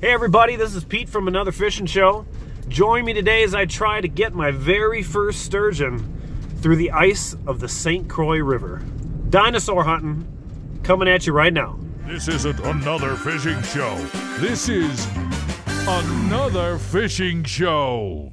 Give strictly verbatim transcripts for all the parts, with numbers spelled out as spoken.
Hey everybody, this is Pete from Another Fishing Show. Join me today as I try to get my very first sturgeon through the ice of the Saint Croix River. Dinosaur hunting, coming at you right now. This isn't another fishing show. This is Another Fishing Show.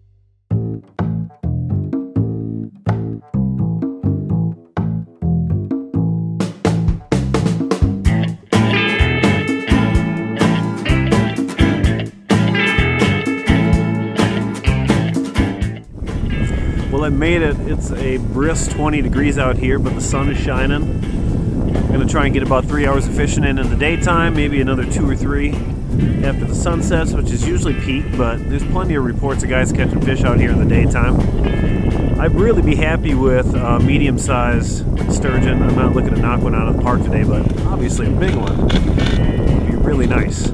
Well, I made it. It's a brisk twenty degrees out here, but the sun is shining. I'm going to try and get about three hours of fishing in in the daytime, maybe another two or three after the sun sets, which is usually peak, but there's plenty of reports of guys catching fish out here in the daytime. I'd really be happy with a medium-sized sturgeon. I'm not looking to knock one out of the park today, but obviously a big one would be really nice.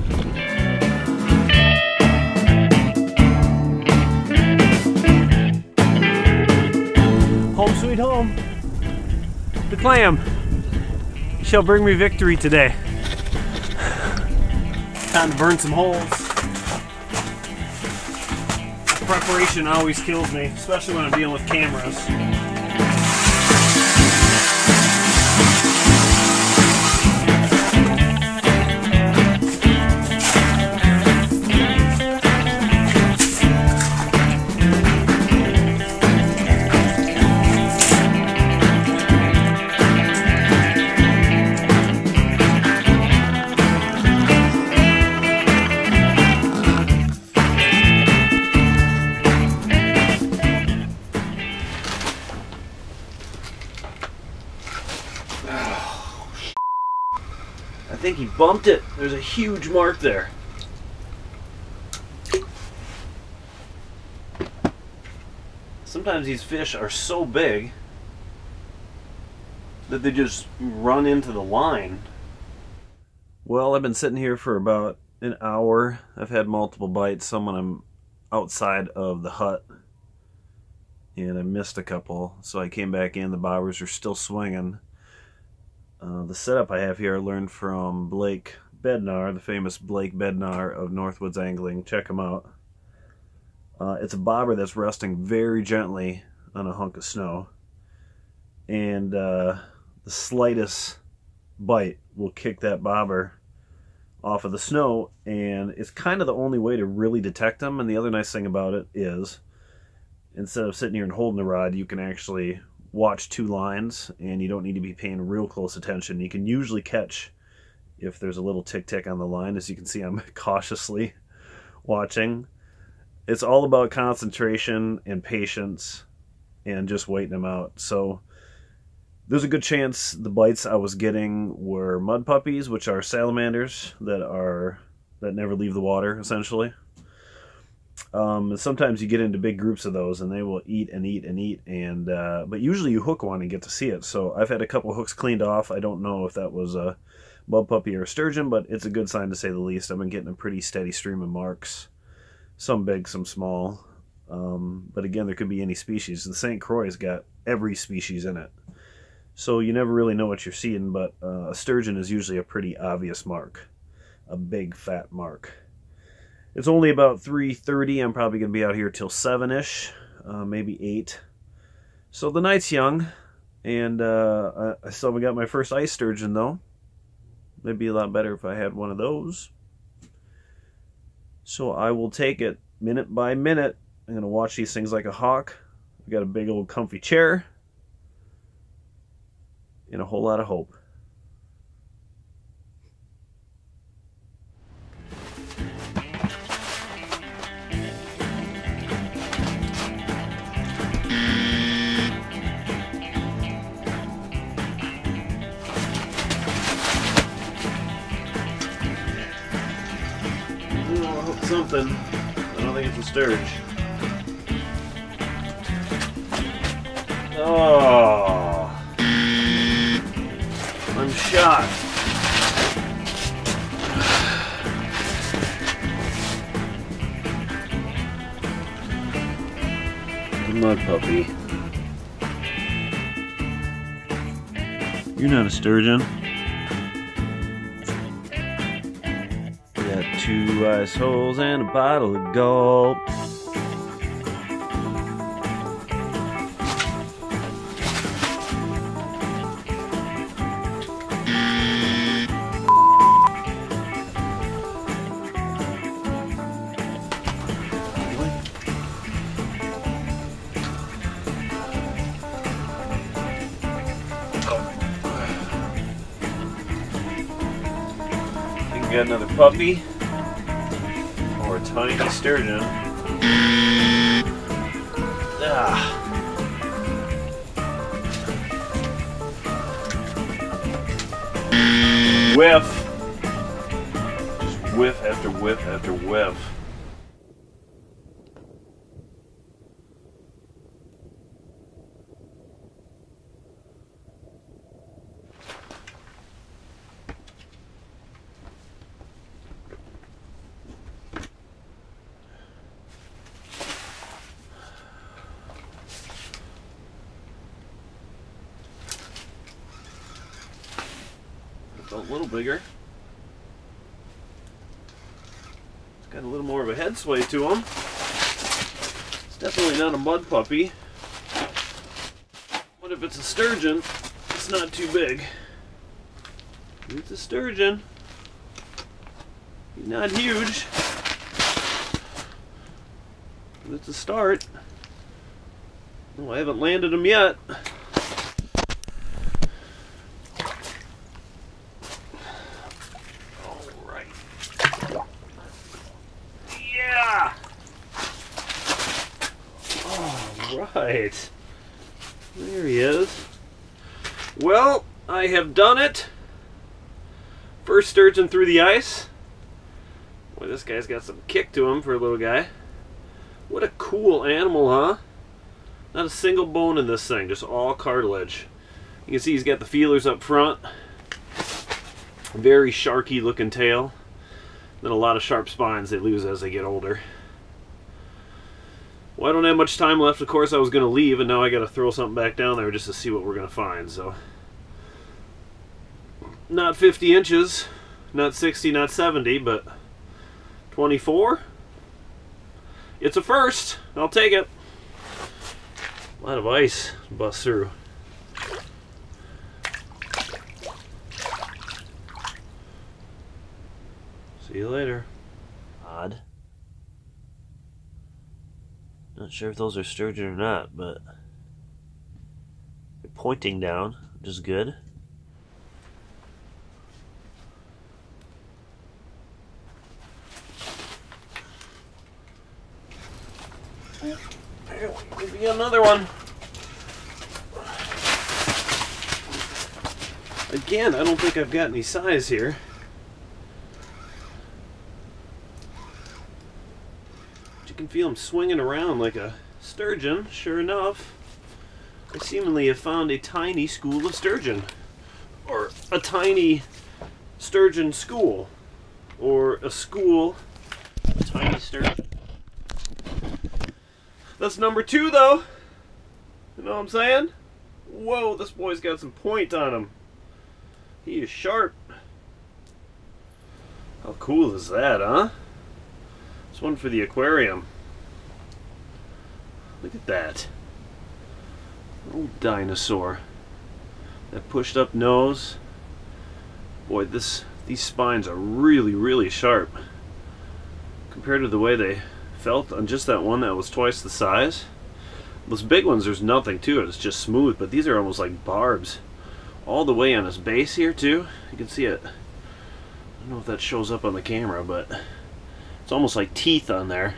Home sweet home. The clam shall bring me victory today. Time to burn some holes. Preparation always kills me, especially when I'm dealing with cameras. I think he bumped it. There's a huge mark there. Sometimes these fish are so big that they just run into the line. Well, I've been sitting here for about an hour. I've had multiple bites, some when I'm outside of the hut, and I missed a couple, so I came back in. The bobbers are still swinging. Uh, the setup I have here I learned from Blake Bednar, the famous Blake Bednar of Northwoods Angling. Check him out. Uh, it's a bobber that's resting very gently on a hunk of snow, and uh, the slightest bite will kick that bobber off of the snow, and it's kind of the only way to really detect them. And the other nice thing about it is, instead of sitting here and holding the rod, you can actually watch two lines, and you don't need to be paying real close attention. You can usually catch if there's a little tick-tick on the line. As you can see, I'm cautiously watching. It's all about concentration and patience and just waiting them out. So there's a good chance the bites I was getting were mudpuppies, which are salamanders that are that never leave the water, essentially. Um, sometimes you get into big groups of those and they will eat and eat and eat, and uh, but usually you hook one and get to see it. So I've had a couple hooks cleaned off. I don't know if that was a mudpuppy or a sturgeon, but it's a good sign to say the least. I've been getting a pretty steady stream of marks, some big, some small, um, but again, there could be any species. The Saint Croix's got every species in it, so you never really know what you're seeing, but uh, a sturgeon is usually a pretty obvious mark, a big fat mark. It's only about three thirty. I'm probably going to be out here till seven-ish, uh, maybe eight. So the night's young, and uh, I still haven't got my first ice sturgeon, though. It'd be a lot better if I had one of those. So I will take it minute by minute. I'm going to watch these things like a hawk. I've got a big old comfy chair and a whole lot of hope. Something. I don't think it's a sturge. Oh, I'm shot. The mud puppy. You're not a sturgeon. That Got two ice holes and a bottle of gulp. Got another puppy or a tiny sturgeon. Ah. Whiff. Just whiff after whiff after whiff. A little bigger. It's got a little more of a head sway to him. It's definitely not a mud puppy. What if it's a sturgeon? It's not too big. It's a sturgeon. He's not huge. But it's a start. Oh, I haven't landed him yet. Right. There he is. Well, I have done it. First sturgeon through the ice. Boy, this guy's got some kick to him for a little guy. What a cool animal, huh? Not a single bone in this thing, just all cartilage. You can see he's got the feelers up front. Very sharky looking tail. Then a lot of sharp spines they lose as they get older. Well, I don't have much time left. Of course, I was going to leave, and now I got to throw something back down there just to see what we're going to find. So, not fifty inches, not sixty, not seventy, but twenty-four. It's a first. I'll take it. A lot of ice bust through. See you later. Odd. Not sure if those are sturgeon or not, but they're pointing down, which is good. There we go, another one. Again, I don't think I've got any size here. You can feel him swinging around like a sturgeon. Sure enough, I seemingly have found a tiny school of sturgeon, or a tiny sturgeon school, or a school of tiny sturgeon. That's number two, though. You know what I'm saying? Whoa, this boy's got some point on him. He is sharp. How cool is that, huh? This one for the aquarium. Look at that. Old dinosaur. That pushed up nose. Boy, this these spines are really, really sharp. Compared to the way they felt on just that one that was twice the size. Those big ones, there's nothing to it. It's just smooth, but these are almost like barbs. All the way on his base here, too. You can see it. I don't know if that shows up on the camera, but it's almost like teeth on there.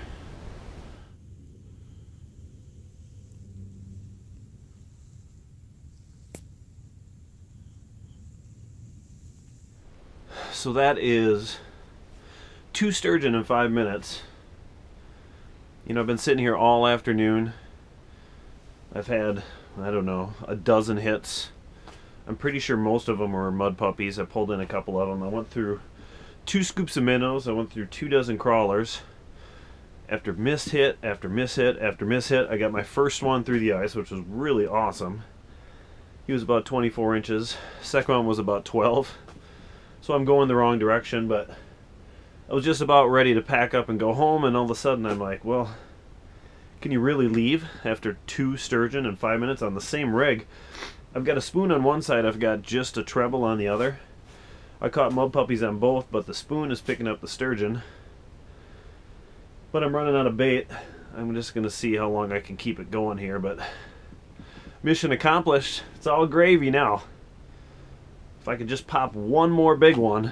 So that is two sturgeon in five minutes. You know, I've been sitting here all afternoon. I've had, I don't know, a dozen hits. I'm pretty sure most of them were mud puppies. I pulled in a couple of them. I went through two scoops of minnows. I went through two dozen crawlers. After miss hit, after miss hit, after miss hit, I got my first one through the ice, which was really awesome. He was about twenty-four inches. Second one was about twelve. So I'm going the wrong direction, but I was just about ready to pack up and go home, and all of a sudden I'm like, well, can you really leave after two sturgeon in five minutes on the same rig? I've got a spoon on one side, I've got just a treble on the other. I caught mud puppies on both, but the spoon is picking up the sturgeon. But I'm running out of bait. I'm just going to see how long I can keep it going here, but mission accomplished. It's all gravy now. If I could just pop one more big one,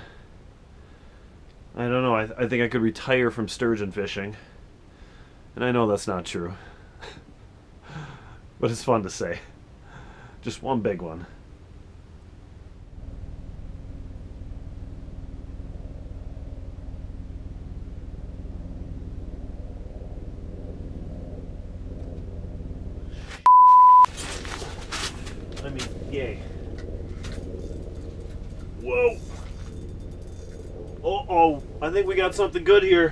I don't know, I, th I think I could retire from sturgeon fishing. And I know that's not true. But it's fun to say. Just one big one. I mean, yay. Whoa! Uh-oh, I think we got something good here.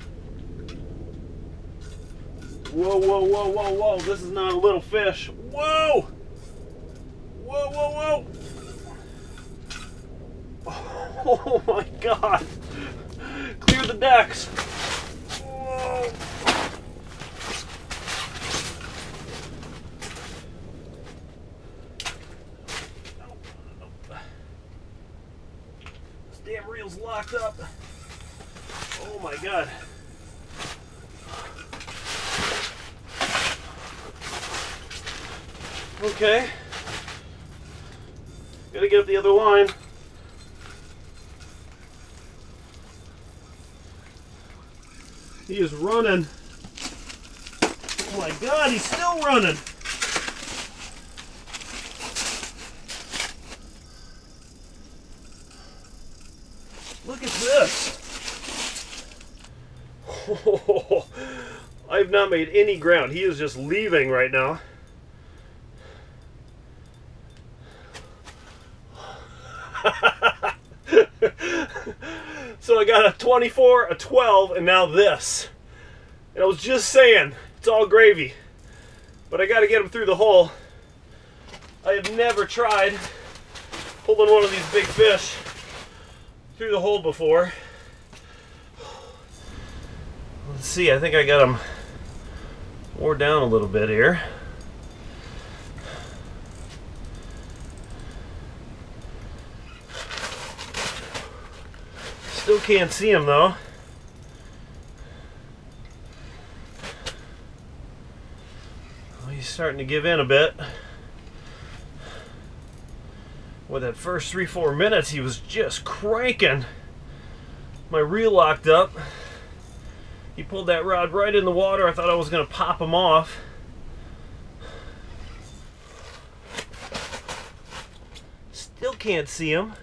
Whoa, whoa, whoa, whoa, whoa. This is not a little fish. Whoa! Whoa, whoa, whoa! Oh my God! Clear the decks! Whoa! This damn reel's locked up. Oh my God. Okay. Gotta get up the other line. He is running. Oh my God, he's still running. Look at this. Oh, I have not made any ground. He is just leaving right now. So I got a twenty-four, a twelve, and now this. And I was just saying, it's all gravy. But I got to get him through the hole. I have never tried pulling one of these big fish through the hole before. Let's see, I think I got him wore down a little bit here. Still can't see him though. Well, he's starting to give in a bit. With that first three, four minutes, he was just cranking. My reel locked up. He pulled that rod right in the water. I thought I was going to pop him off. Still can't see him.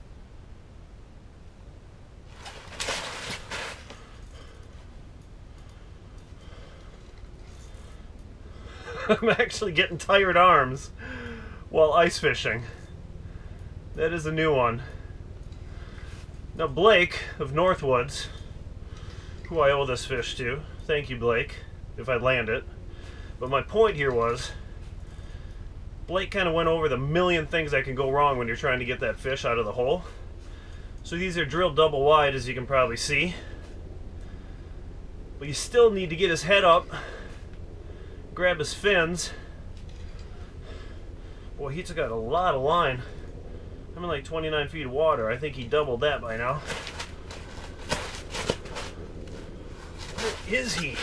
I'm actually getting tired arms while ice fishing. That is a new one. Now Blake of Northwoods, who I owe this fish to, thank you Blake, if I land it. But my point here was, Blake kind of went over the million things that can go wrong when you're trying to get that fish out of the hole. So these are drilled double wide, as you can probably see. But you still need to get his head up, grab his fins. Boy, he took out a lot of line. I'm in like twenty-nine feet of water. I think he doubled that by now. Where is he?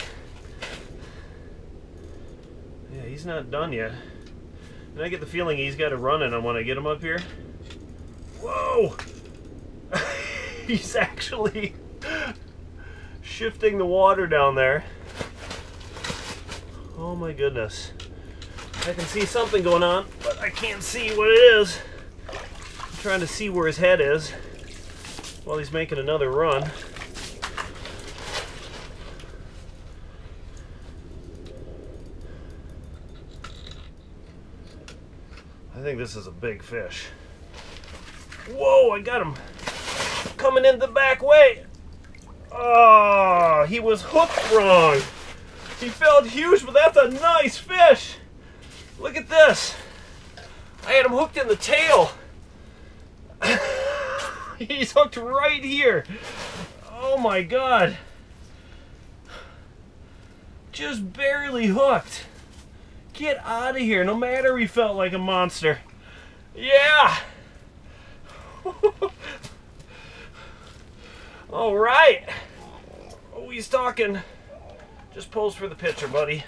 Yeah, he's not done yet. And I get the feeling he's got it running on when I get him up here. Whoa! He's actually shifting the water down there. Oh my goodness. I can see something going on, but I can't see what it is. I'm trying to see where his head is while he's making another run. I think this is a big fish. Whoa, I got him coming in the back way. Oh, he was hooked wrong. He felt huge, but that's a nice fish. Look at this. I had him hooked in the tail. He's hooked right here. Oh my God. Just barely hooked. Get out of here. No matter, he felt like a monster. Yeah. All right. Oh, he's talking. Just pose for the picture, buddy.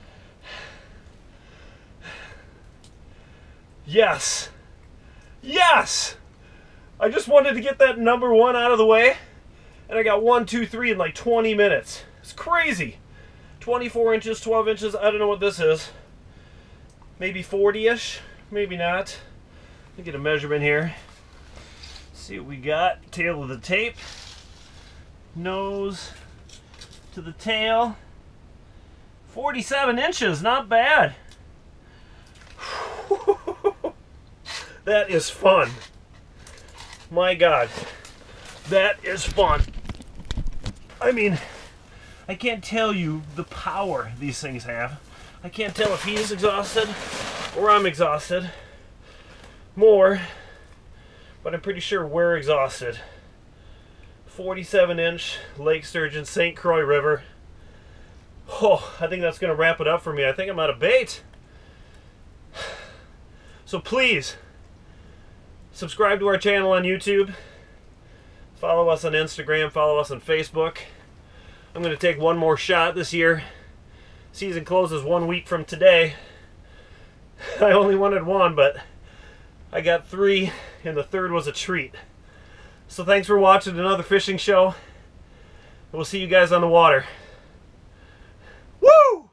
Yes. Yes. I just wanted to get that number one out of the way, and I got one, two, three in like twenty minutes. It's crazy. twenty-four inches, twelve inches. I don't know what this is. Maybe forty-ish. Maybe not. Let me get a measurement here. See what we got. Tail of the tape. Nose to the tail. forty-seven inches. Not bad. That is fun. My God. That is fun. I mean, I can't tell you the power these things have. I can't tell if he's exhausted or I'm exhausted more, but I'm pretty sure we're exhausted. forty-seven inch Lake Sturgeon, Saint Croix River. Oh, I think that's going to wrap it up for me. I think I'm out of bait. So please, subscribe to our channel on YouTube. Follow us on Instagram. Follow us on Facebook. I'm going to take one more shot this year. Season closes one week from today. I only wanted one, but I got three, and the third was a treat. So thanks for watching another fishing show. We'll see you guys on the water. Woo!